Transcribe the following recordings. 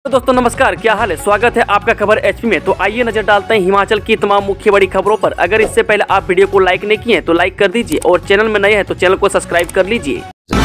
तो दोस्तों नमस्कार, क्या हाल है। स्वागत है आपका खबर एचपी में। तो आइए नजर डालते हैं हिमाचल की तमाम मुख्य बड़ी खबरों पर। अगर इससे पहले आप वीडियो को लाइक नहीं किए हैं तो लाइक कर दीजिए और चैनल में नए हैं तो चैनल को सब्सक्राइब कर लीजिए।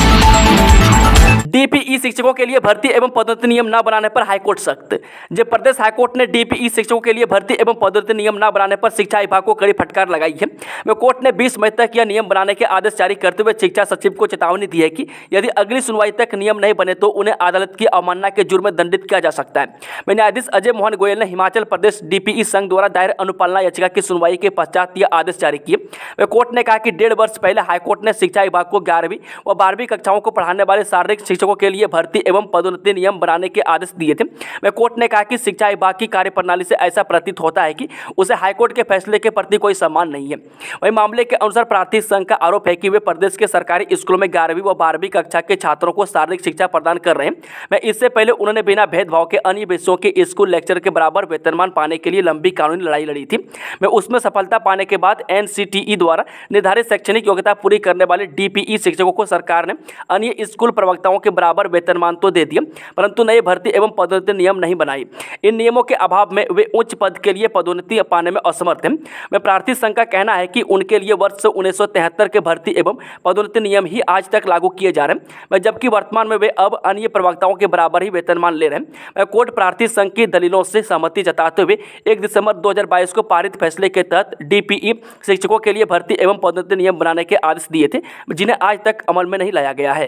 डीपीई शिक्षकों के लिए भर्ती एवं पदोन्नति नियम न बनाने पर हाईकोर्ट सख्त। जब प्रदेश हाईकोर्ट ने डीपीई शिक्षकों के लिए भर्ती एवं पदोन्नति नियम न बनाने पर शिक्षा विभाग को कड़ी फटकार लगाई है। वह कोर्ट ने 20 मई तक यह नियम बनाने के आदेश जारी करते हुए शिक्षा सचिव को चेतावनी दी है कि यदि अगली सुनवाई तक नियम नहीं बने तो उन्हें अदालत की अवमानना के जुर्म में दंडित किया जा सकता है। न्यायाधीश अजय मोहन गोयल ने हिमाचल प्रदेश डीपीई संघ द्वारा दायर अनुपालना याचिका की सुनवाई के पश्चात यह आदेश जारी किए। वह कोर्ट ने कहा कि 1.5 वर्ष पहले हाईकोर्ट ने शिक्षा विभाग को 11वीं व 12वीं कक्षाओं को पढ़ाने वाले शारीरिक शिक्षकों के लिए भर्ती एवं पदोन्नति नियम बनाने के आदेश दिए थे। वह कोर्ट ने कहा कि शिक्षा विभाग की कार्यप्रणाली से ऐसा प्रतीत होता है कि उसे हाईकोर्ट के फैसले के प्रति कोई सम्मान नहीं है। वही मामले के अनुसार प्रार्थी संघ का आरोप है कि वे प्रदेश के सरकारी स्कूलों में 11वीं व 12वीं कक्षा के छात्रों को शारीरिक शिक्षा प्रदान कर रहे हैं। वह इससे पहले उन्होंने बिना भेदभाव के अन्य विषयों के स्कूल लेक्चर के बराबर वेतनमान पाने के लिए लंबी कानूनी लड़ाई लड़ी थी। वह उसमें सफलता पाने के बाद एनसीटीई द्वारा निर्धारित शैक्षणिक योग्यता पूरी करने वाले डीपीई शिक्षकों को सरकार ने अन्य स्कूल प्रवक्ताओं के बराबर वेतनमान तो दे दिया, परंतु नए भर्ती एवं पदोन्नति नियम नहीं बनाई। इन नियमों के अभाव में वे उच्च पद के लिए पदोन्नति पाने में असमर्थ हैं। वह प्रार्थी संघ का कहना है कि उनके लिए वर्ष 1973 के भर्ती एवं पदोन्नति नियम ही आज तक लागू किए जा रहे हैं, जबकि वर्तमान में वे अब अन्य प्रवक्ताओं के बराबर ही वेतनमान ले रहे हैं। कोर्ट प्रार्थी संघ की दलीलों से सहमति जताते हुए 1 दिसंबर 2022 को पारित फैसले के तहत डीपीई शिक्षकों के लिए भर्ती एवं पदोन्नति नियम बनाने के आदेश दिए थे, जिन्हें आज तक अमल में नहीं लाया गया है।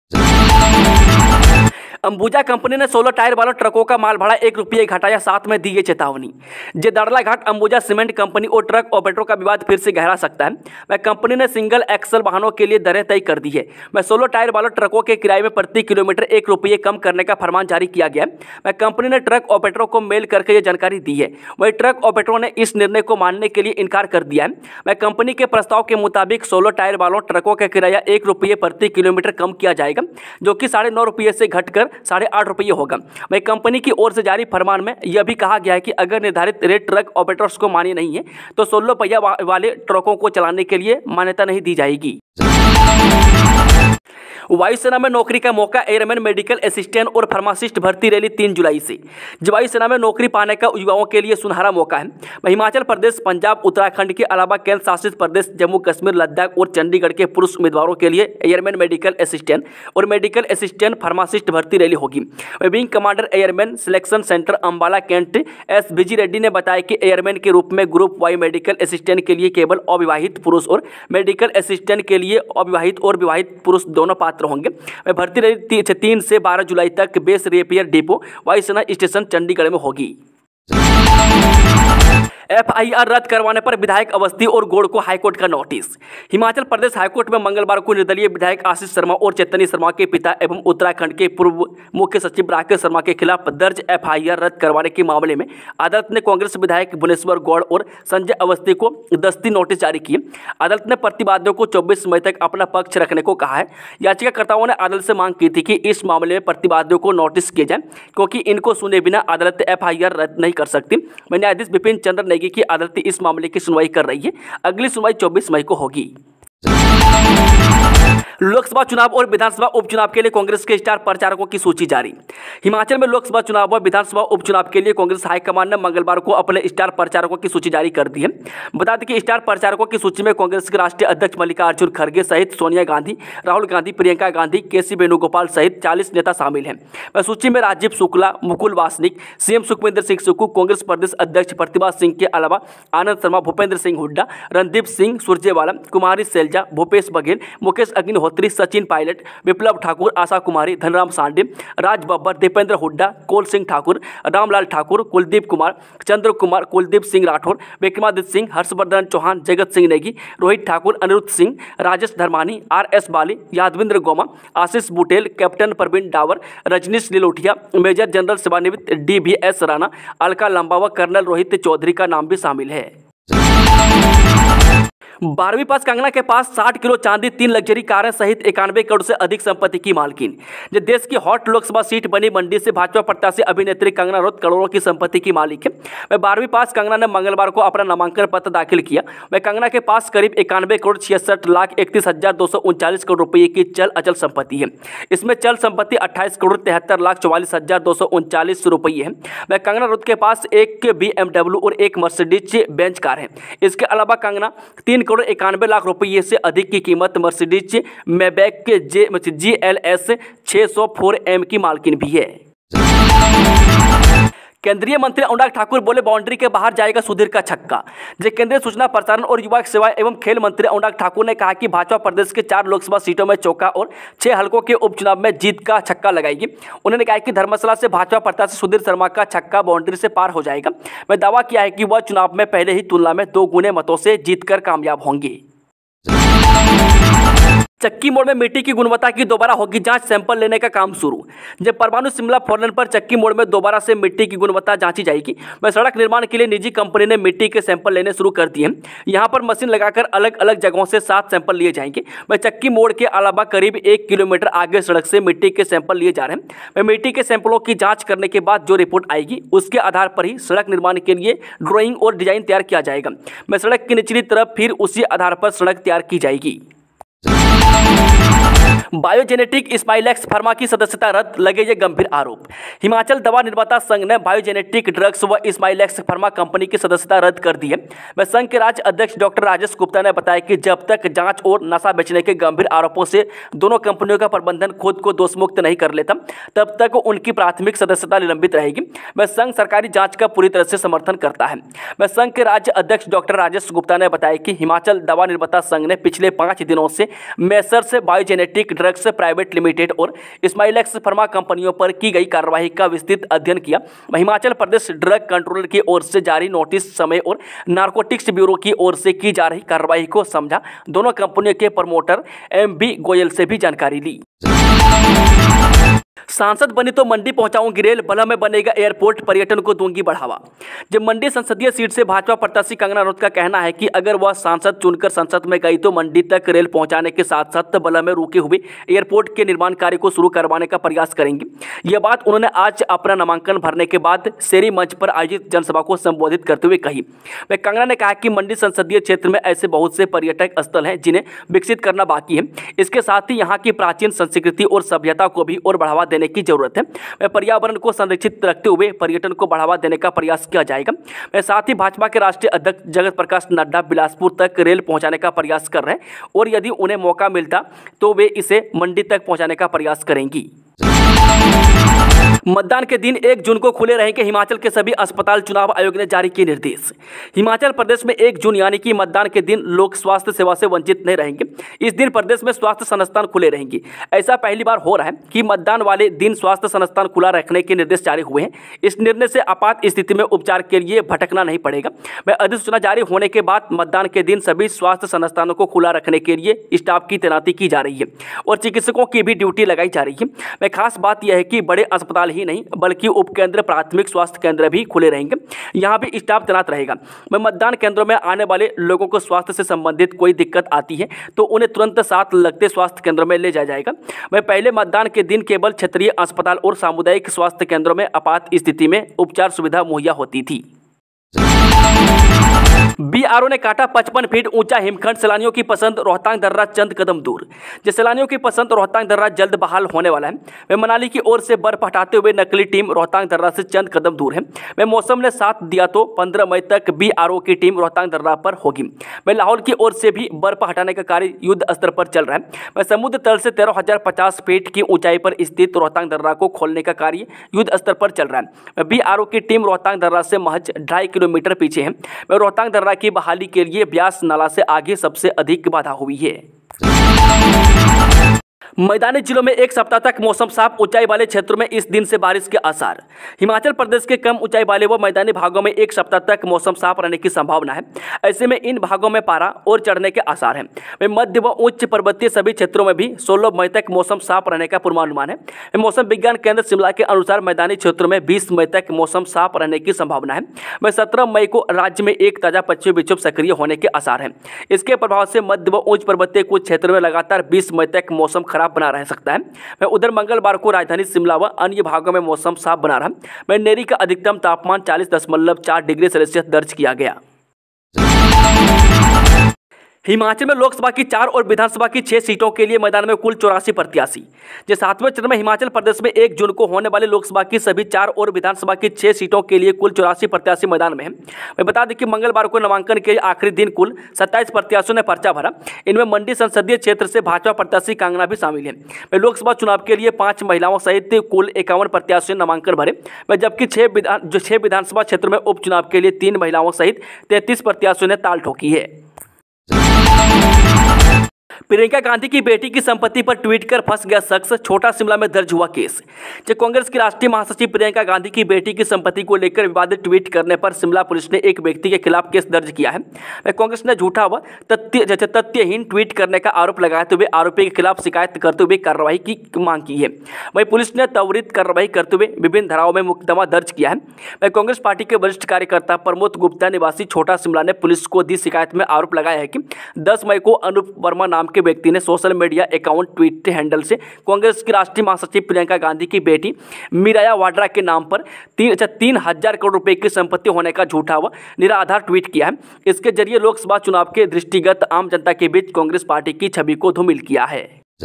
अंबुजा कंपनी ने 16 टायर वालों ट्रकों का माल भाड़ा 1 रुपये घटाया, साथ में दी है चेतावनी। जदारला घाट अंबुजा सीमेंट कंपनी और ट्रक ऑपरेटरों का विवाद फिर से गहरा सकता है। वह कंपनी ने सिंगल एक्सल वाहनों के लिए दरें तय कर दी है। वह 16 टायर वालों ट्रकों के किराए में प्रति किलोमीटर 1 रुपये कम करने का फरमान जारी किया गया है। वह कंपनी ने ट्रक ऑपरेटरों को मेल करके यह जानकारी दी है। वही ट्रक ऑपरेटरों ने इस निर्णय को मानने के लिए इनकार कर दिया है। वह कंपनी के प्रस्ताव के मुताबिक 16 टायर वालों ट्रकों का किराया 1 रुपये प्रति किलोमीटर कम किया जाएगा, जो कि 9.5 रुपये से घटकर 8.5 रुपये होगा। वही कंपनी की ओर से जारी फरमान में यह भी कहा गया है कि अगर निर्धारित रेट ट्रक ऑपरेटर्स को मान्य नहीं है तो 16 पहिया वाले ट्रकों को चलाने के लिए मान्यता नहीं दी जाएगी। वायुसेना में नौकरी का मौका, एयरमैन, मेडिकल असिस्टेंट और फार्मासिस्ट भर्ती रैली 3 जुलाई से। वायुसेना में नौकरी पाने का युवाओं के लिए सुनहरा मौका है। हिमाचल प्रदेश, पंजाब, उत्तराखंड के अलावा केंद्र शासित प्रदेश जम्मू कश्मीर, लद्दाख और चंडीगढ़ के पुरुष उम्मीदवारों के लिए एयरमैन, मेडिकल असिस्टेंट और मेडिकल असिस्टेंट फार्मासिस्ट भर्ती रैली होगी। Wing commander airman selection centre Ambala cantt SBG Reddy ने बताया कि एयरमैन के रूप में ग्रुप वाई मेडिकल असिस्टेंट के लिए केवल अविवाहित पुरुष और मेडिकल असिस्टेंट के लिए अविवाहित और विवाहित पुरुष दोनों पात्र होंगे। भर्ती रैली 3 से 12 जुलाई तक बेस रेपियर डिपो वायुसेना स्टेशन चंडीगढ़ में होगी। FIR रद्द करवाने पर विधायक अवस्थी और गौड़ को हाईकोर्ट का नोटिस। हिमाचल प्रदेश हाईकोर्ट में मंगलवार को निर्दलीय विधायक आशीष शर्मा और चैतन्य शर्मा के पिता एवं उत्तराखंड के पूर्व मुख्य सचिव राकेश शर्मा के खिलाफ दर्ज FIR रद्द करवाने के मामले में अदालत ने कांग्रेस विधायक भुवनेश्वर गौड़ और संजय अवस्थी को दस्ती नोटिस जारी किए। अदालत ने प्रतिवादियों को 24 मई तक अपना पक्ष रखने को कहा है। याचिकाकर्ताओं ने अदालत से मांग की थी कि इस मामले में प्रतिवादियों को नोटिस किया जाए, क्योंकि इनको सुने बिना अदालत FIR रद्द नहीं कर सकती। न्यायाधीश विपिन चंद्र नेगी की अदालत इस मामले की सुनवाई कर रही है। अगली सुनवाई 24 मई को होगी। लोकसभा चुनाव और विधानसभा उपचुनाव के लिए कांग्रेस के स्टार प्रचारकों की सूची जारी। हिमाचल में लोकसभा चुनाव और विधानसभा उपचुनाव के लिए कांग्रेस हाईकमान ने मंगलवार को अपने स्टार प्रचारकों की सूची जारी कर दी है। बता दें कि स्टार प्रचारकों की सूची में कांग्रेस के राष्ट्रीय अध्यक्ष मल्लिकार्जुन खड़गे सहित सोनिया गांधी, राहुल गांधी, प्रियंका गांधी, KC वेणुगोपाल सहित 40 नेता शामिल हैं। वह सूची में राजीव शुक्ला, मुकुल वासनिक, CM सुखविंदर सिंह सुक्खू, कांग्रेस प्रदेश अध्यक्ष प्रतिभा सिंह के अलावा Anand Sharma, Bhupendra Singh Hooda, Randeep Singh Surjewala, Kumari Selja, Bhupesh Baghel, Mukesh Agnihotri, Sachin Pilot, Viplav Thakur, Asha Kumari, Dhanram Sande, Raj Babbar, Deepender Hooda, Kaul Singh Thakur, Ramlal Thakur, Kuldeep Kumar, Chander Kumar, Kuldeep Singh Rathore, Vikramaditya Singh, Harshwardhan Chauhan, Jagat Singh Negi, Rohit Thakur, Anirudh Singh, Rajesh Dharmani, RS Bali, Yadvinder Goma, Ashish Butail, captain Praveen Dawar, Rajneesh Lilotia, major general सेवानिवृत्त DVS राणा, अलका लंबा व कर्नल रोहित चौधरी का नाम भी शामिल है। 12वीं पास कंगना के पास 60 किलो चांदी, 3 लग्जरी कारें सहित 91 करोड़ से अधिक संपत्ति की मालकिन। जो देश की हॉट लोकसभा सीट बनी मंडी से भाजपा प्रत्याशी अभिनेत्री कंगना रनौत करोड़ों की संपत्ति की मालिक है। वह 12वीं पास कंगना ने मंगलवार को अपना नामांकन पत्र दाखिल किया। वह कंगना के पास करीब 91 करोड़ 66,31,239 करोड़ रुपये की चल अचल संपत्ति है। इसमें चल संपत्ति 28 करोड़ 73,44,239 रुपये है। वह कंगना रनौत के पास एक BMW और एक मर्सिडीज बेंच कार है। इसके अलावा कंगना 3 करोड़ 91 लाख रुपये से अधिक की कीमत मर्सिडीज मैबैक के GLS 600 4M की मालकिन भी है। केंद्रीय मंत्री अनुराग ठाकुर बोले, बाउंड्री के बाहर जाएगा सुधीर का छक्का। जो केंद्रीय सूचना प्रसारण और युवा सेवा एवं खेल मंत्री अनुराग ठाकुर ने कहा कि भाजपा प्रदेश के 4 लोकसभा सीटों में चौका और 6 हलकों के उपचुनाव में जीत का छक्का लगाएगी। उन्होंने कहा कि धर्मशाला से भाजपा प्रत्याशी सुधीर शर्मा का छक्का बाउंड्री से पार हो जाएगा। वह दावा किया है कि वह चुनाव में पहले ही तुलना में 2 गुने मतों से जीतकर कामयाब होंगे। चक्की मोड़ में मिट्टी की गुणवत्ता की दोबारा होगी जांच, सैंपल लेने का काम शुरू। जब परमाणु शिमला फोरलेन पर चक्की मोड़ में दोबारा से मिट्टी की गुणवत्ता जांची जाएगी। वह सड़क निर्माण के लिए निजी कंपनी ने मिट्टी के सैंपल लेने शुरू कर दिए हैं। यहां पर मशीन लगाकर अलग अलग जगहों से 7 सैंपल लिए जाएंगे। वह चक्की मोड़ के अलावा करीब 1 किलोमीटर आगे सड़क से मिट्टी के सैंपल लिए जा रहे हैं। वह मिट्टी के सैंपलों की जाँच करने के बाद जो रिपोर्ट आएगी उसके आधार पर ही सड़क निर्माण के लिए ड्राइंग और डिजाइन तैयार किया जाएगा। वह सड़क की निचली तरफ फिर उसी आधार पर सड़क तैयार की जाएगी। बायोजेनेटिक स्माइलेक्स फार्मा की सदस्यता रद्द, लगे ये गंभीर आरोप। हिमाचल दवा निर्माता संघ ने बायोजेनेटिक ड्रग्स व स्माइलेक्स फार्मा कंपनी की सदस्यता रद्द कर दी है। वह संघ के राज्य अध्यक्ष डॉक्टर राजेश गुप्ता ने बताया कि जब तक जांच और नशा बेचने के गंभीर आरोपों से दोनों कंपनियों का प्रबंधन खुद को दोषमुक्त नहीं कर लेता, तब तक उनकी प्राथमिक सदस्यता निलंबित रहेगी। वह संघ सरकारी जाँच का पूरी तरह से समर्थन करता है। वह संघ के राज्य अध्यक्ष डॉक्टर राजेश गुप्ता ने बताया कि हिमाचल दवा निर्माता संघ ने पिछले 5 दिनों से messrs biogenetic drugs private limited और स्माइलेक्स फार्मा कंपनियों पर की गई कार्रवाई का विस्तृत अध्ययन किया। हिमाचल प्रदेश ड्रग कंट्रोलर की ओर से जारी नोटिस समय और नारकोटिक्स ब्यूरो की ओर से की जा रही कार्रवाई को समझा। दोनों कंपनियों के प्रमोटर MB गोयल से भी जानकारी ली। सांसद बनी तो मंडी पहुंचाऊंगी रेल, बल्ह में बनेगा एयरपोर्ट, पर्यटन को दूंगी बढ़ावा। जब मंडी संसदीय सीट से भाजपा प्रत्याशी कंगना रनौत का कहना है कि अगर वह सांसद चुनकर संसद में गई तो मंडी तक रेल पहुंचाने के साथ साथ बल्ह में रुके हुए एयरपोर्ट के निर्माण कार्य को शुरू करवाने का प्रयास करेंगी। यह बात उन्होंने आज अपना नामांकन भरने के बाद शेरी मंच पर आयोजित जनसभा को संबोधित करते हुए कही। वह कंगना ने कहा कि मंडी संसदीय क्षेत्र में ऐसे बहुत से पर्यटक स्थल हैं जिन्हें विकसित करना बाकी है। इसके साथ ही यहाँ की प्राचीन संस्कृति और सभ्यता को भी और बढ़ावा देने की जरूरत है। वह पर्यावरण को संरक्षित रखते हुए पर्यटन को बढ़ावा देने का प्रयास किया जाएगा। वह साथ ही भाजपा के राष्ट्रीय अध्यक्ष जगत प्रकाश नड्डा बिलासपुर तक रेल पहुंचाने का प्रयास कर रहे हैं और यदि उन्हें मौका मिलता तो वे इसे मंडी तक पहुंचाने का प्रयास करेंगी। मतदान के दिन 1 जून को खुले रहेंगे हिमाचल के सभी अस्पताल, चुनाव आयोग ने जारी किए निर्देश। हिमाचल प्रदेश में 1 जून यानी कि मतदान के दिन लोग स्वास्थ्य सेवा से वंचित नहीं रहेंगे। इस दिन प्रदेश में स्वास्थ्य संस्थान खुले रहेंगे। ऐसा पहली बार हो रहा है कि मतदान वाले दिन स्वास्थ्य संस्थान खुला रखने के निर्देश जारी हुए हैं। इस निर्णय से आपात स्थिति में उपचार के लिए भटकना नहीं पड़ेगा। वह अधिसूचना जारी होने के बाद मतदान के दिन सभी स्वास्थ्य संस्थानों को खुला रखने के लिए स्टाफ की तैनाती की जा रही है और चिकित्सकों की भी ड्यूटी लगाई जा रही है। वह खास बात यह है कि बड़े अस्पताल ही नहीं बल्कि उपकेंद्र, प्राथमिक स्वास्थ्य केंद्र भी खुले रहेंगे। यहां भी स्टाफ तैनात रहेगा। वह मतदान केंद्रों में आने वाले लोगों को स्वास्थ्य से संबंधित कोई दिक्कत आती है तो उन्हें तुरंत साथ लगते स्वास्थ्य केंद्रों में ले जाया जाएगा। वह पहले मतदान के दिन केवल क्षेत्रीय अस्पताल और सामुदायिक स्वास्थ्य केंद्रों में आपात स्थिति में उपचार सुविधा मुहैया होती थी। BRO ने काटा 55 फीट ऊंचा हिमखंड, सैलानियों की पसंद, रोहतांग दर्रा चंद कदम दूर। जो सैलानियों की पसंद रोहतांग दर्रा जल्द बहाल होने वाला है। वह मनाली की ओर से बर्फ हटाते हुए नकली टीम रोहतांग दर्रा से चंद कदम दूर है। वह मौसम ने साथ दिया तो 15 मई तक BRO की टीम रोहतांग दर्रा पर होगी। वह लाहौल की ओर से भी बर्फ हटाने का कार्य युद्ध स्तर पर चल रहा है। वह समुद्र तल से 13,050 फीट की ऊंचाई पर स्थित रोहतांग दर्रा को खोलने का कार्य युद्ध स्तर पर चल रहा है। वह BRO की टीम रोहतांग दर्रा से महज 2.5 किलोमीटर पीछे है। वह रोहतांग दर्रा की बहाली के लिए ब्यास नाला से आगे सबसे अधिक बाधा हुई है। मैदानी जिलों में एक सप्ताह तक मौसम साफ, ऊंचाई वाले क्षेत्रों में इस दिन से बारिश के आसार। हिमाचल प्रदेश के कम ऊंचाई वाले व मैदानी भागों में एक सप्ताह तक मौसम साफ रहने की संभावना है। ऐसे में इन भागों में पारा और चढ़ने के आसार हैं। वहीं मध्य व उच्च पर्वतीय सभी क्षेत्रों में भी 16 मई तक मौसम साफ रहने का पूर्वानुमान है। मौसम विज्ञान केंद्र शिमला के अनुसार मैदानी क्षेत्रों में 20 मई तक मौसम साफ रहने की संभावना है। वहीं 17 मई को राज्य में एक ताजा पश्चिमी विक्षोभ सक्रिय होने के आसार हैं। इसके प्रभाव से मध्य व उच्च पर्वतीय कुछ क्षेत्रों में लगातार 20 मई तक मौसम खराब बना रह सकता है। मैं उधर मंगलवार को राजधानी शिमला व अन्य भागों में मौसम साफ बना रहा। मैं नेरी का अधिकतम तापमान 40.4 डिग्री सेल्सियस दर्ज किया गया। हिमाचल में लोकसभा की 4 और विधानसभा की 6 सीटों के लिए मैदान में कुल 84 प्रत्याशी। जो 7वें चरण में हिमाचल प्रदेश में 1 जून को होने वाले लोकसभा की सभी 4 और विधानसभा की 6 सीटों के लिए कुल 84 प्रत्याशी मैदान में हैं। मैं बता दें कि मंगलवार को नामांकन के आखिरी दिन कुल 27 प्रत्याशियों ने पर्चा भरा। इनमें मंडी संसदीय क्षेत्र से भाजपा प्रत्याशी कांगना भी शामिल है। लोकसभा चुनाव के लिए 5 महिलाओं सहित कुल 51 प्रत्याशियों ने नामांकन भरे। जबकि 6 विधानसभा क्षेत्र में उपचुनाव के लिए 3 महिलाओं सहित 33 प्रत्याशियों ने ताल ठोकी है। प्रियंका गांधी की बेटी की संपत्ति पर ट्वीट कर फंस गया शख्स, छोटा शिमला में दर्ज हुआ केस। जब कांग्रेस की राष्ट्रीय महासचिव प्रियंका गांधी की बेटी की संपत्ति को लेकर विवादित ट्वीट करने पर शिमला पुलिस ने एक व्यक्ति के खिलाफ केस दर्ज किया है। कांग्रेस ने झूठा व तथ्यहीन ट्वीट करने का आरोप लगाते हुए आरोपी के खिलाफ शिकायत करते हुए कार्रवाई की मांग की है। वहीं पुलिस ने त्वरित कार्रवाई करते हुए विभिन्न धाराओं में मुकदमा दर्ज किया है। कांग्रेस पार्टी के वरिष्ठ कार्यकर्ता प्रमोद गुप्ता निवासी छोटा शिमला ने पुलिस को दी शिकायत में आरोप लगाया है कि 10 मई को अनूप वर्मा नाम के व्यक्ति ने social media account tweet handle से कांग्रेस की राष्ट्रीय महासचिव प्रियंका गांधी की बेटी मीराया वाड्रा के नाम पर 3,000 करोड़ रुपए की संपत्ति होने का झूठा व निराधार ट्वीट किया है। इसके जरिए लोकसभा चुनाव के दृष्टिगत आम जनता के बीच कांग्रेस पार्टी की छवि को धूमिल किया है।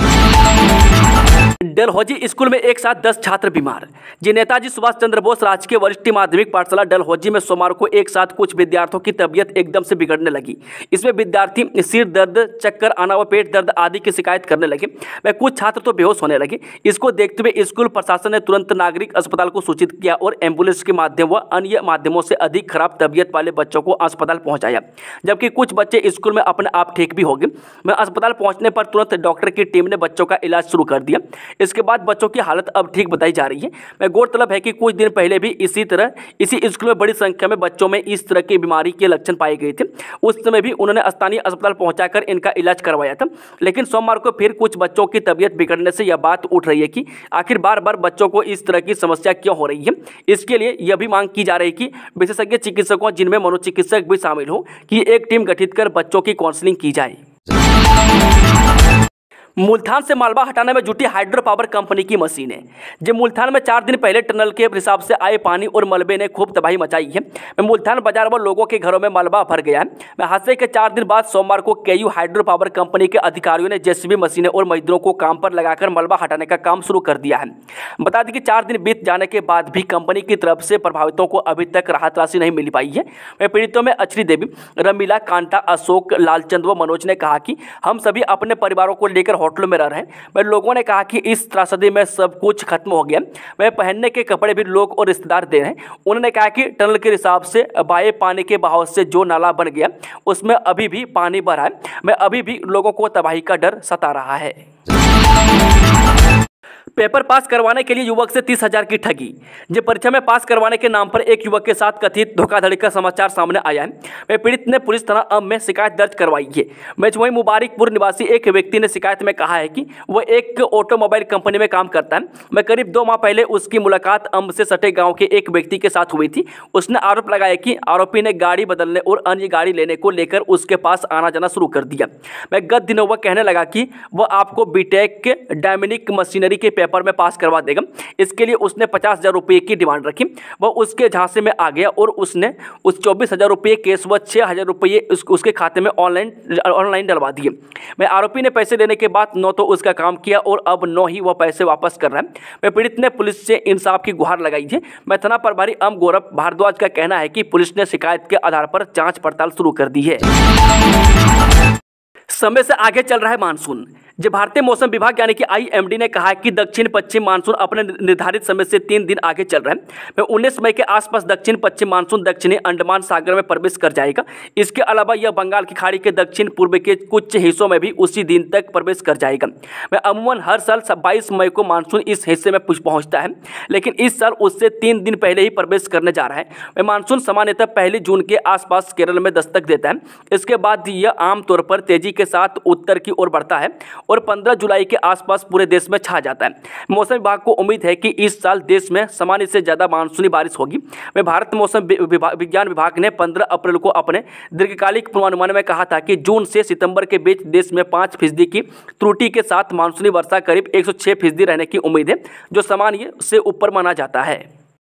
डलहौजी स्कूल में एक साथ 10 छात्र बीमार। जी नेताजी सुभाष चंद्र बोस राजकीय वरिष्ठ माध्यमिक पाठशाला डलहौजी में सोमवार को एक साथ कुछ विद्यार्थियों की तबीयत एकदम से बिगड़ने लगी। इसमें विद्यार्थी सिर दर्द, चक्कर आना व पेट दर्द आदि की शिकायत करने लगे। वह कुछ छात्र तो बेहोश होने लगे। इसको देखते हुए स्कूल प्रशासन ने तुरंत नागरिक अस्पताल को सूचित किया और एम्बुलेंस के माध्यम व अन्य माध्यमों से अधिक खराब तबीयत वाले बच्चों को अस्पताल पहुंचाया। जबकि कुछ बच्चे स्कूल में अपने आप ठीक भी हो गए। वह अस्पताल पहुंचने पर तुरंत डॉक्टर की टीम ने बच्चों का इलाज शुरू कर दिया। इसके बाद बच्चों की हालत अब ठीक बताई जा रही है। मैं गौरतलब है कि कुछ दिन पहले भी इसी स्कूल में बड़ी संख्या में बच्चों में इस तरह की बीमारी के लक्षण पाए गए थे। उस समय भी उन्होंने स्थानीय अस्पताल पहुंचाकर इनका इलाज करवाया था। लेकिन सोमवार को फिर कुछ बच्चों की तबीयत बिगड़ने से यह बात उठ रही है कि आखिर बार बार बच्चों को इस तरह की समस्या क्यों हो रही है। इसके लिए यह भी मांग की जा रही है कि विशेषज्ञ चिकित्सकों, जिनमें मनोचिकित्सक भी शामिल हो, कि एक टीम गठित कर बच्चों की काउंसलिंग की जाए। मुल्तान से मालवा हटाने में जुटी हाइड्रो पावर कंपनी की मशीनें। जब मुल्तान में 4 दिन पहले टनल के हिसाब से आए पानी और मलबे ने खूब तबाही मचाई है। मुल्तान बाजार व लोगों के घरों में मलबा भर गया है। हादसे के 4 दिन बाद सोमवार को केयू हाइड्रो पावर कंपनी के अधिकारियों ने जेसीबी मशीनें और मजदूरों को काम पर लगाकर मलबा हटाने का काम शुरू कर दिया है। बता दें कि 4 दिन बीत जाने के बाद भी कंपनी की तरफ से प्रभावितों को अभी तक राहत राशि नहीं मिल पाई है। पीड़ितों में अचरी देवी, रमीला, कांटा, अशोक, लालचंद व मनोज ने कहा कि हम सभी अपने परिवारों को लेकर होटलों में रह रहे हैं। वह लोगों ने कहा कि इस त्रासदी में सब कुछ खत्म हो गया। वह पहनने के कपड़े भी लोग और रिश्तेदार दे रहे हैं। उन्होंने कहा कि टनल के हिसाब से बाए पानी के बहाव से जो नाला बन गया उसमें अभी भी पानी भरा है। मैं अभी भी लोगों को तबाही का डर सता रहा है। पेपर पास करवाने के लिए युवक से 30,000 की ठगी। जब परीक्षा में पास करवाने के नाम पर एक युवक के साथ कथित धोखाधड़ी का समाचार सामने आया है। वह पीड़ित ने पुलिस थाना अम में शिकायत दर्ज करवाई है। वहीं मुबारकपुर निवासी एक व्यक्ति ने शिकायत में कहा है कि वह एक ऑटोमोबाइल कंपनी में काम करता है। मैं करीब 2 माह पहले उसकी मुलाकात अम से सटे गाँव के एक व्यक्ति के साथ हुई थी। उसने आरोप लगाया कि आरोपी ने गाड़ी बदलने और अन्य गाड़ी लेने को लेकर उसके पास आना जाना शुरू कर दिया। मैं गत दिनों वह कहने लगा कि वह आपको बीटेक के डायनेमिक मशीनरी के पेपर में पास करवा देगा। इसके लिए उसने 50,000 रुपये की डिमांड रखी। वह उसके झांसे में आ गया और उसने उस 24,000 रुपये केस व 6,000 रुपये उसके खाते में ऑनलाइन डलवा दिए। मैं आरोपी ने पैसे लेने के बाद न तो उसका काम किया और अब न ही वह पैसे वापस कर रहा है। मैं पीड़ित ने पुलिस से इंसाफ की गुहार लगाई है। मैं थाना प्रभारी अम गौरव भारद्वाज का कहना है कि पुलिस ने शिकायत के आधार पर जांच पड़ताल शुरू कर दी है। समय से आगे चल रहा है मानसून। जो भारतीय मौसम विभाग यानी कि IMD ने कहा है कि दक्षिण पश्चिम मानसून अपने निर्धारित समय से 3 दिन आगे चल रहा है। 19 मई के आसपास दक्षिण पश्चिम मानसून दक्षिणी अंडमान सागर में प्रवेश कर जाएगा। इसके अलावा यह बंगाल की खाड़ी के दक्षिण पूर्व के कुछ हिस्सों में भी उसी दिन तक प्रवेश कर जाएगा। अमूमन हर साल 22 मई को मानसून इस हिस्से में पहुंचता है, लेकिन इस साल उससे 3 दिन पहले ही प्रवेश करने जा रहा है। मानसून सामान्यतः 1 जून के आसपास केरल में दस्तक देता है। इसके बाद यह आमतौर पर तेजी के साथ उत्तर की ओर बढ़ता है और 15 जुलाई के आसपास पूरे देश में छा जाता है। मौसम विभाग को उम्मीद है कि इस साल देश में सामान्य से ज़्यादा मानसूनी बारिश होगी। भारत मौसम विज्ञान विभाग ने 15 अप्रैल को अपने दीर्घकालिक पूर्वानुमान में कहा था कि जून से सितंबर के बीच देश में 5% की त्रुटि के साथ मानसूनी वर्षा करीब 106% रहने की उम्मीद है, जो सामान्य से ऊपर माना जाता है।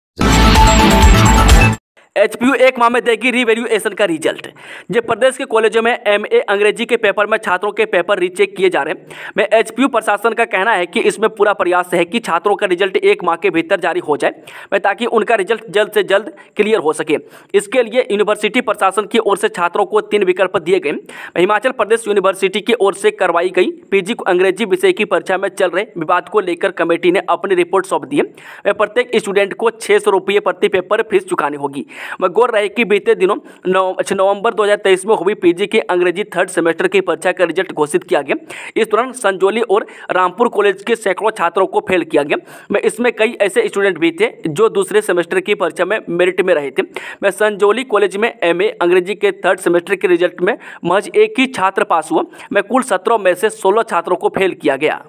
HPU एक माह में देगी रिवैल्यूएशन का रिजल्ट। जब प्रदेश के कॉलेजों में MA अंग्रेजी के पेपर में छात्रों के पेपर रीचेक किए जा रहे हैं, HPU प्रशासन का कहना है कि इसमें पूरा प्रयास है कि छात्रों का रिजल्ट 1 माह के भीतर जारी हो जाए, ताकि उनका रिजल्ट जल्द से जल्द क्लियर हो सके। इसके लिए यूनिवर्सिटी प्रशासन की ओर से छात्रों को 3 विकल्प दिए गए। हिमाचल प्रदेश यूनिवर्सिटी की ओर से करवाई गई PG अंग्रेजी विषय की परीक्षा में चल रहे विवाद को लेकर कमेटी ने अपनी रिपोर्ट सौंप दी है। प्रत्येक स्टूडेंट को 600 रुपये प्रति पेपर फीस चुकानी होगी। गौर रहे कि बीते दिनों नवंबर 2023 में हुई PG की अंग्रेजी 3rd सेमेस्टर की परीक्षा का रिजल्ट घोषित किया गया। इस दौरान संजौली और रामपुर कॉलेज के सैकड़ों छात्रों को फेल किया गया। इसमें कई ऐसे स्टूडेंट भी थे जो दूसरे सेमेस्टर की परीक्षा में मेरिट में रहे थे। संजौली कॉलेज में MA अंग्रेजी के 3rd सेमेस्टर के रिजल्ट में महज एक ही छात्र पास हुआ। कुल 17 में से 16 छात्रों को फेल किया गया।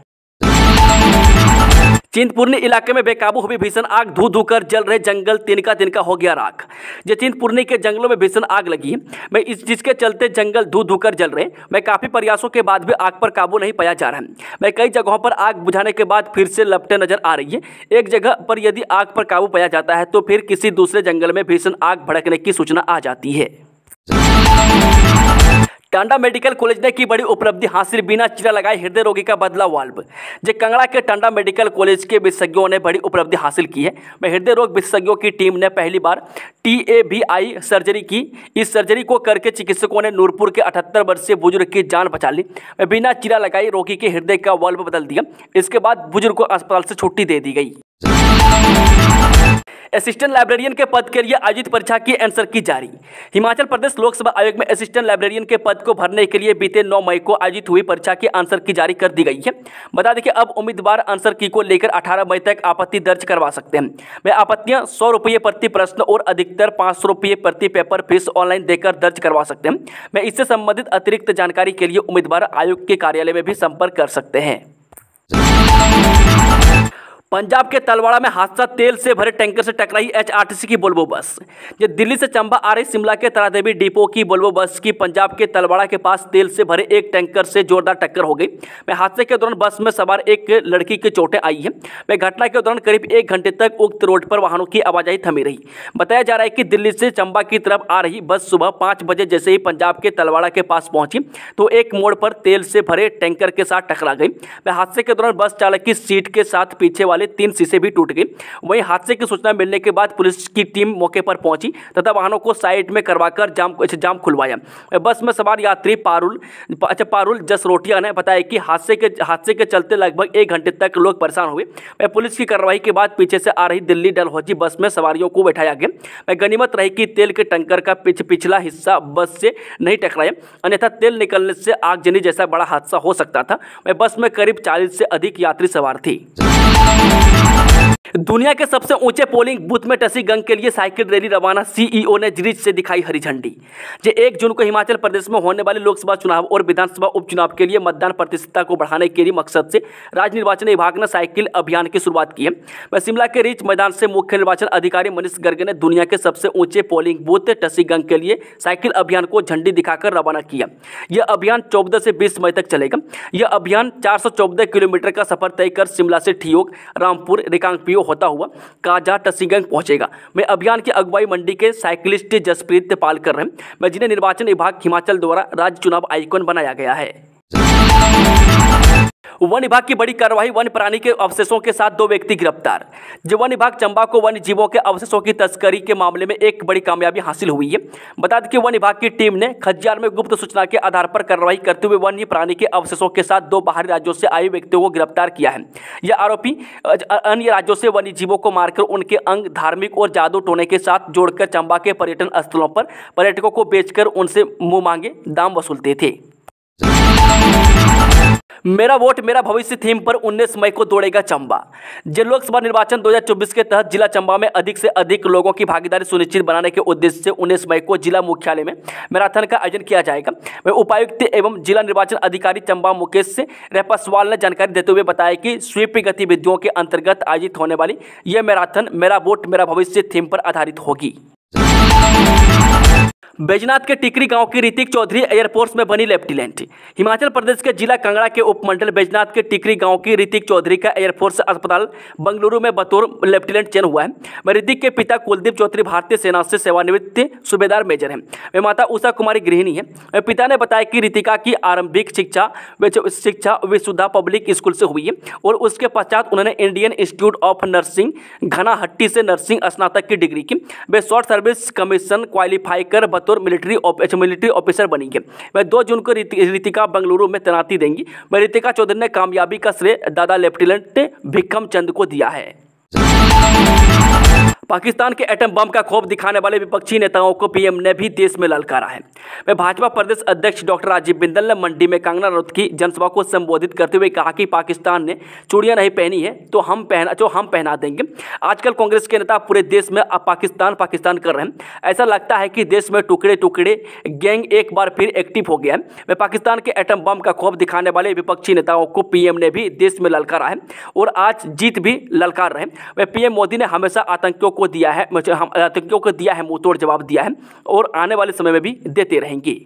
चिंतपूर्णी इलाके में बेकाबू हुई भीषण आग, धू धू कर जल रहे जंगल तिनका हो गया राख। जो चिंतपूर्णी के जंगलों में भीषण आग लगी है, जिसके चलते जंगल धू धू कर जल रहे। काफी प्रयासों के बाद भी आग पर काबू नहीं पाया जा रहा है। कई जगहों पर आग बुझाने के बाद फिर से लपटें नजर आ रही है। एक जगह पर यदि आग पर काबू पाया जाता है तो फिर किसी दूसरे जंगल में भीषण आग भड़कने की सूचना आ जाती है। टांडा मेडिकल कॉलेज ने की बड़ी उपलब्धि हासिल, बिना चीरा लगाए हृदय रोगी का बदला वाल्व। जो कंगड़ा के टांडा मेडिकल कॉलेज के विशेषज्ञों ने बड़ी उपलब्धि हासिल की है। हृदय रोग विशेषज्ञों की टीम ने पहली बार TAVI सर्जरी की। इस सर्जरी को करके चिकित्सकों ने नूरपुर के 78 वर्षीय बुजुर्ग की जान बचा ली। बिना चीरा लगाई रोगी के हृदय का वाल्व बदल दिया। इसके बाद बुजुर्ग को अस्पताल से छुट्टी दे दी गई। असिस्टेंट लाइब्रेरियन के पद के लिए आयोजित परीक्षा की आंसर की जारी। हिमाचल प्रदेश लोक सेवा आयोग में असिस्टेंट लाइब्रेरियन के पद को भरने के लिए बीते 9 मई को आयोजित हुई परीक्षा की आंसर की जारी कर दी गई है। बता दें कि अब उम्मीदवार आंसर की को लेकर 18 मई तक आपत्ति दर्ज करवा सकते हैं। आपत्तियां 100 रुपये प्रति प्रश्न और अधिकतर 500 रुपये प्रति पेपर फीस ऑनलाइन देकर दर्ज करवा सकते हैं। इससे संबंधित अतिरिक्त जानकारी के लिए उम्मीदवार आयोग के कार्यालय में भी संपर्क कर सकते हैं। पंजाब के तलवाड़ा में हादसा, तेल से भरे टैंकर से टकराई HRTC की वोल्वो बस। ये दिल्ली से चंबा आ रही शिमला के तारादेवी डिपो की वोल्वो बस की पंजाब के तलवाड़ा के पास तेल से भरे एक टैंकर से जोरदार टक्कर हो गई। हादसे के दौरान बस में सवार एक लड़की की चोटें आई है। घटना के दौरान करीब 1 घंटे तक उक्त रोड पर वाहनों की आवाजाही थमी रही। बताया जा रहा है कि दिल्ली से चंबा की तरफ आ रही बस सुबह 5 बजे जैसे ही पंजाब के तलवाड़ा के पास पहुंची तो एक मोड़ पर तेल से भरे टैंकर के साथ टकरा गई। हादसे के दौरान बस चालक की सीट के साथ पीछे वाले 3 शीशे भी टूट गए। वहीं हादसे की सूचना मिलने के बाद पुलिस की टीम मौके पर पहुंची तथा वाहनों को साइड में करवाकर जाम खुलवाया। बस में सवार यात्री पारुल जसरोटिया ने बताया कि हादसे के चलते लगभग 1 घंटे तक लोग परेशान हुए। पुलिस की कार्रवाई के बाद पीछे से आ रही दिल्ली डलहौजी बस में सवारियों को बैठाया गया। गनीमत रही कि तेल के टैंकर का पिछला हिस्सा बस से नहीं टकराया, अन्यथा तेल निकलने से आगजनी जैसा बड़ा हादसा हो सकता था। बस में करीब 40 से अधिक यात्री सवार थे। दुनिया के सबसे ऊंचे पोलिंग बूथ में टसीगंग के लिए साइकिल रैली रवाना, CEO ने जिरीच से दिखाई हरी झंडी। 1 जून को हिमाचल प्रदेश में होने वाले लोकसभा चुनाव और विधानसभा उपचुनाव के लिए मतदान प्रतिशतता को बढ़ाने के लिए मकसद से राज्य निर्वाचन विभाग ने साइकिल अभियान की शुरुआत की है। शिमला के रिच मैदान से मुख्य निर्वाचन अधिकारी मनीष गर्ग ने दुनिया के सबसे ऊंचे पोलिंग बूथ टसीगंग के लिए साइकिल अभियान को झंडी दिखाकर रवाना किया। यह अभियान 14 से 20 मई तक चलेगा। यह अभियान 414 किलोमीटर का सफर तय कर शिमला से ठियोग, रामपुर, रिकांगपिओ होता हुआ काजा टसीगंग पहुंचेगा। अभियान की अगुवाई मंडी के साइकिलिस्ट जसप्रीत पाल कर रहे हैं, जिन्हें निर्वाचन विभाग हिमाचल द्वारा राज्य चुनाव आइकॉन बनाया गया है। वन विभाग की बड़ी कार्रवाई, वन्य प्राणी के अवशेषों के साथ 2 व्यक्ति गिरफ्तार। जो वन विभाग चंबा को वन्य जीवों के अवशेषों की तस्करी के मामले में एक बड़ी कामयाबी हासिल हुई है। बता दें कि वन विभाग की टीम ने खज्जियार में गुप्त सूचना के आधार पर कार्रवाई करते हुए वन्य प्राणी के अवशेषों के साथ 2 बाहरी राज्यों से आए व्यक्तियों को गिरफ्तार किया है। यह आरोपी अन्य राज्यों से वन्य जीवों को मारकर उनके अंग, धार्मिक और जादू टोने के साथ जोड़कर चंबा के पर्यटन स्थलों पर पर्यटकों को बेचकर उनसे मुंह मांगे दाम वसूलते थे। मेरा वोट मेरा भविष्य थीम पर 19 मई को दौड़ेगा चंबा। जिन लोकसभा निर्वाचन 2024 के तहत जिला चंबा में अधिक से अधिक लोगों की भागीदारी सुनिश्चित बनाने के उद्देश्य से 19 मई को जिला मुख्यालय में मैराथन का आयोजन किया जाएगा। वह उपायुक्त एवं जिला निर्वाचन अधिकारी चंबा मुकेश रेपासवाल ने जानकारी देते हुए बताया कि स्वीप गतिविधियों के अंतर्गत आयोजित होने वाली यह मैराथन मेरा वोट मेरा भविष्य थीम पर आधारित होगी। बैजनाथ के टिकरी गांव की ऋतिक चौधरी एयरफोर्स में बनी लेफ्टिनेंट। हिमाचल प्रदेश के जिला कांगड़ा के उपमंडल बैजनाथ के टिकरी गांव की ऋतिक चौधरी का एयरफोर्स अस्पताल बंगलुरु में बतौर लेफ्टिनेंट चयन हुआ है। वह ऋतिक के पिता कुलदीप चौधरी भारतीय सेना से सेवानिवृत्त सूबेदार मेजर हैं। वे माता उषा कुमारी गृहिणी है। पिता ने बताया कि ऋतिका की आरंभिक शिक्षा विशुद्धा पब्लिक स्कूल से हुई है और उसके पश्चात उन्होंने Indian institute of nursing Ghanahatti से नर्सिंग स्नातक की डिग्री की। वे शॉर्ट सर्विस कमीशन क्वालिफाई कर बतौर मिलिट्री ऑफिसर बनी है। वह 2 जून को ऋतिका बंगलुरु में तैनाती देंगी। वह ऋतिका चौधरी ने कामयाबी का श्रेय दादा लेफ्टिनेंट भिक्कम चंद को दिया है। पाकिस्तान के एटम बम का खौफ दिखाने वाले विपक्षी नेताओं को पीएम ने भी देश में ललकारा है। वह भाजपा प्रदेश अध्यक्ष डॉक्टर राजीव बिंदल ने मंडी में कंगना रनौत की जनसभा को संबोधित करते हुए कहा कि पाकिस्तान ने चूड़ियां नहीं पहनी है तो हम पहना देंगे। आजकल कांग्रेस के नेता पूरे देश में पाकिस्तान कर रहे हैं। ऐसा लगता है कि देश में टुकड़े टुकड़े गैंग एक बार फिर एक्टिव हो गया है। वह पाकिस्तान के एटम बम का खौफ दिखाने वाले विपक्षी नेताओं को पीएम ने भी देश में ललकारा है और आज जीत भी ललकार रहे। वह पीएम मोदी ने हमेशा आतंकियों को दिया है मुंहतोड़ जवाब दिया है और आने वाले समय में भी देते रहेंगे।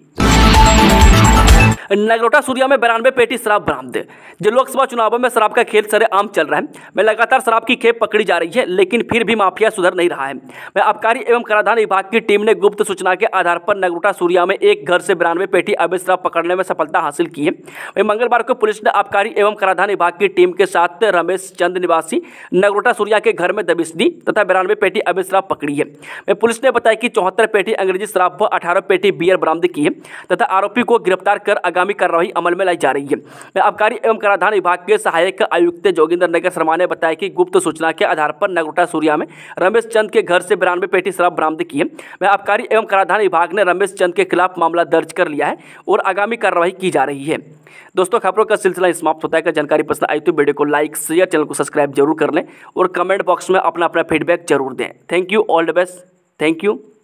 नगरोटा सूरिया में 92 पेटी शराब बरामद। जो लोकसभा चुनावों में शराब का खेल सरेआम चल रहा है, में लगातार शराब की खेप पकड़ी जा रही है, लेकिन फिर भी माफिया सुधर नहीं रहा है। में आबकारी एवं कराधान विभाग की टीम ने गुप्त सूचना के आधार पर नगरोटा सूरिया में एक घर से 92 पेटी अवैध शराब पकड़ने में सफलता हासिल की है। वहीं मंगलवार को पुलिस ने आबकारी एवं कराधान विभाग की टीम के साथ रमेश चंद निवासी नगरोटा सूरिया के घर में दबिश दी तथा 92 पेटी अवैध शराब पकड़ी है। पुलिस ने बताया कि 74 पेटी अंग्रेजी शराब व 18 पेटी बियर बरामद की है तथा आरोपी को गिरफ्तार कर आगामी कार्रवाई अमल में लाई जा रही है। आबकारी एवं कराधान विभाग के सहायक आयुक्त जोगिंदर नगर शर्मा ने बताया कि गुप्त सूचना के आधार पर नगरोटा सूरिया में रमेश चंद के घर से 92 पेटी शराब बरामद की है। आबकारी एवं कराधान विभाग ने रमेश चंद के खिलाफ मामला दर्ज कर लिया है और आगामी कार्रवाई की जा रही है। दोस्तों, खबरों का सिलसिला समाप्त होता है। अगर जानकारी पसंद आई तो वीडियो को लाइक शेयर, चैनल को सब्सक्राइब जरूर कर लें और कमेंट बॉक्स में अपना फीडबैक जरूर दें। Thank you, all the best, thank you.